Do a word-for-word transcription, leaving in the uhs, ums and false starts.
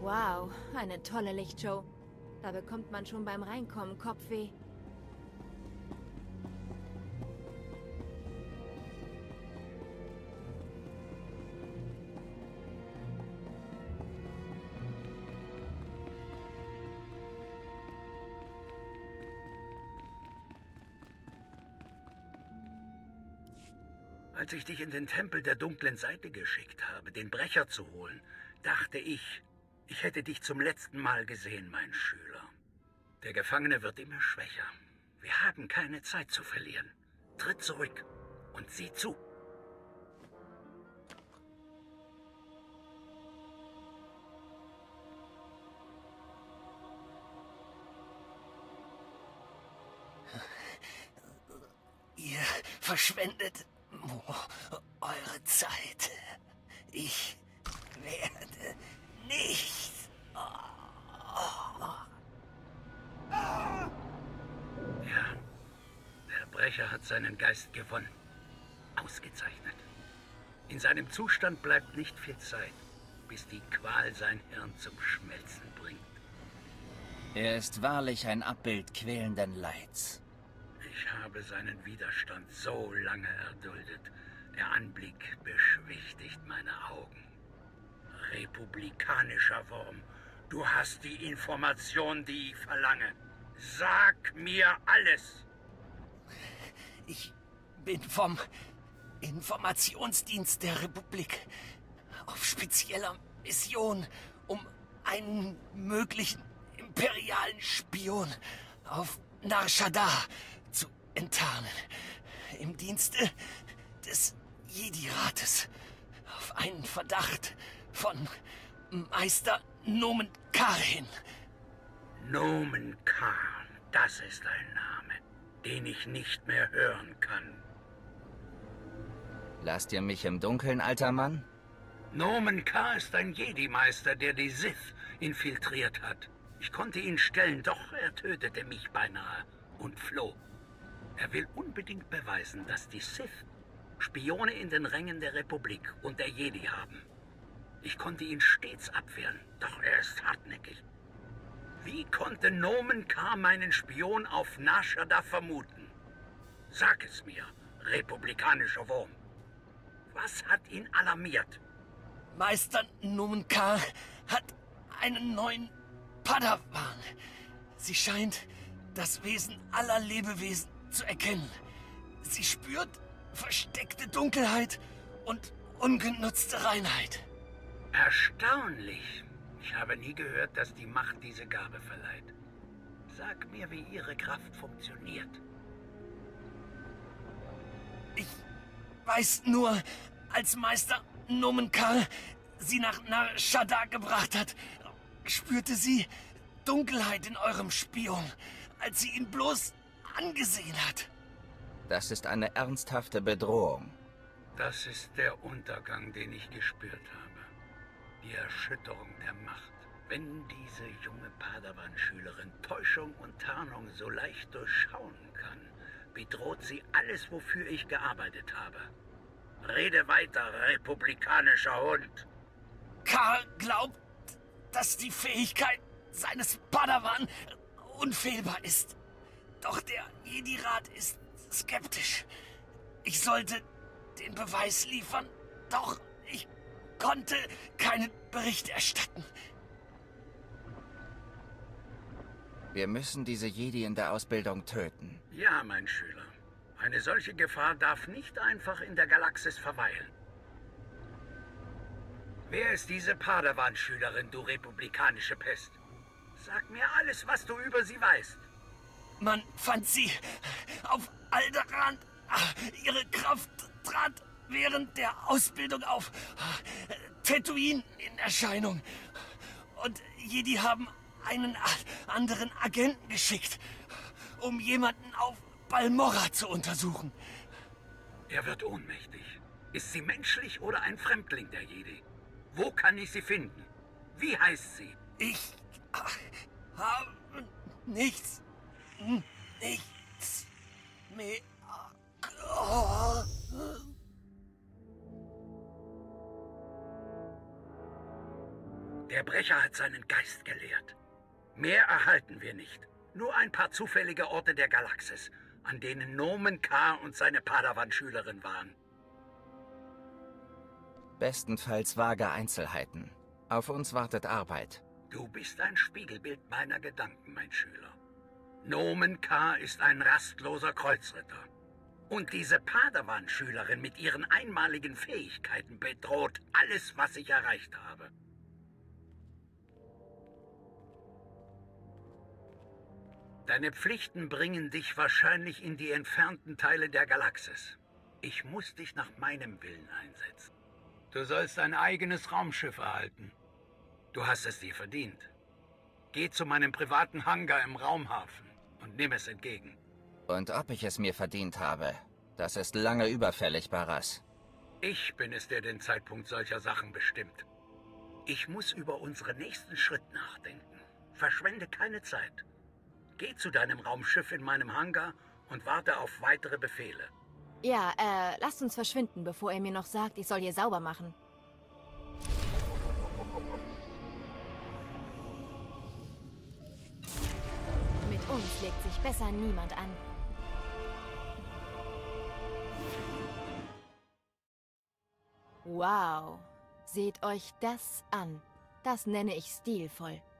Wow, eine tolle Lichtshow. Da bekommt man schon beim Reinkommen Kopfweh. Als ich dich in den Tempel der dunklen Seite geschickt habe, den Brecher zu holen, dachte ich, ich hätte dich zum letzten Mal gesehen, mein Schüler. Der Gefangene wird immer schwächer. Wir haben keine Zeit zu verlieren. Tritt zurück und sieh zu. Ihr verschwendet eure Zeit. Ich werde nicht. Ja, der Brecher hat seinen Geist gewonnen. Ausgezeichnet. In seinem Zustand bleibt nicht viel Zeit, bis die Qual sein Hirn zum Schmelzen bringt. Er ist wahrlich ein Abbild quälenden Leids. Ich habe seinen Widerstand so lange erduldet. Der Anblick beschwichtigt meine Augen. Republikanischer Wurm, du hast die Information, die ich verlange. Sag mir alles! Ich bin vom Informationsdienst der Republik auf spezieller Mission, um einen möglichen imperialen Spion auf Nar Shaddaa zu enttarnen. Im Dienste des Jedi-Rates. Auf einen Verdacht von Meister Nomen Kar hin. Nomen Kar, das ist ein Name, den ich nicht mehr hören kann. Lasst ihr mich im Dunkeln, alter Mann? Nomen Kar ist ein Jedi-Meister, der die Sith infiltriert hat. Ich konnte ihn stellen, doch er tötete mich beinahe und floh. Er will unbedingt beweisen, dass die Sith Spione in den Rängen der Republik und der Jedi haben. Ich konnte ihn stets abwehren, doch er ist hartnäckig. Wie konnte Nomen Kar meinen Spion auf Nar Shaddaa vermuten? Sag es mir, republikanischer Wurm. Was hat ihn alarmiert? Meister Nomen Kar hat einen neuen Padawan. Sie scheint das Wesen aller Lebewesen zu erkennen. Sie spürt versteckte Dunkelheit und ungenutzte Reinheit. Erstaunlich. Ich habe nie gehört, dass die Macht diese Gabe verleiht. Sag mir, wie ihre Kraft funktioniert. Ich weiß nur, als Meister Nomen Kar sie nach Nar Shaddaa gebracht hat, spürte sie Dunkelheit in eurem Spion, als sie ihn bloß angesehen hat. Das ist eine ernsthafte Bedrohung. Das ist der Untergang, den ich gespürt habe. Die Erschütterung der Macht. Wenn diese junge Padawan-Schülerin Täuschung und Tarnung so leicht durchschauen kann, bedroht sie alles, wofür ich gearbeitet habe. Rede weiter, republikanischer Hund. Kar glaubt, dass die Fähigkeit seines Padawan unfehlbar ist. Doch der Jedi-Rat ist skeptisch. Ich sollte den Beweis liefern, doch ich konnte keinen Bericht erstatten. Wir müssen diese Jedi in der Ausbildung töten. Ja, mein Schüler. Eine solche Gefahr darf nicht einfach in der Galaxis verweilen. Wer ist diese Padawan-Schülerin, du republikanische Pest? Sag mir alles, was du über sie weißt. Man fand sie auf Alderaan. Ihre Kraft trat während der Ausbildung auf Tatooine in Erscheinung. Und Jedi haben einen anderen Agenten geschickt, um jemanden auf Balmorra zu untersuchen. Er wird ohnmächtig. Ist sie menschlich oder ein Fremdling der Jedi? Wo kann ich sie finden? Wie heißt sie? Ich habe nichts, nichts mehr. Oh. Der Brecher Sprecher hat seinen Geist gelehrt. Mehr erhalten wir nicht. Nur ein paar zufällige Orte der Galaxis, an denen Nomen K. und seine Padawan-Schülerin waren. Bestenfalls vage Einzelheiten. Auf uns wartet Arbeit. Du bist ein Spiegelbild meiner Gedanken, mein Schüler. Nomen K. ist ein rastloser Kreuzritter. Und diese Padawan-Schülerin mit ihren einmaligen Fähigkeiten bedroht alles, was ich erreicht habe. Deine Pflichten bringen dich wahrscheinlich in die entfernten Teile der Galaxis. Ich muss dich nach meinem Willen einsetzen. Du sollst ein eigenes Raumschiff erhalten. Du hast es dir verdient. Geh zu meinem privaten Hangar im Raumhafen und nimm es entgegen. Und ob ich es mir verdient habe, das ist lange überfällig, Barras. Ich bin es, der den Zeitpunkt solcher Sachen bestimmt. Ich muss über unseren nächsten Schritt nachdenken. Verschwende keine Zeit. Geh zu deinem Raumschiff in meinem Hangar und warte auf weitere Befehle. Ja, äh, lasst uns verschwinden, bevor er mir noch sagt, ich soll hier sauber machen. Mit uns legt sich besser niemand an. Wow, seht euch das an. Das nenne ich stilvoll.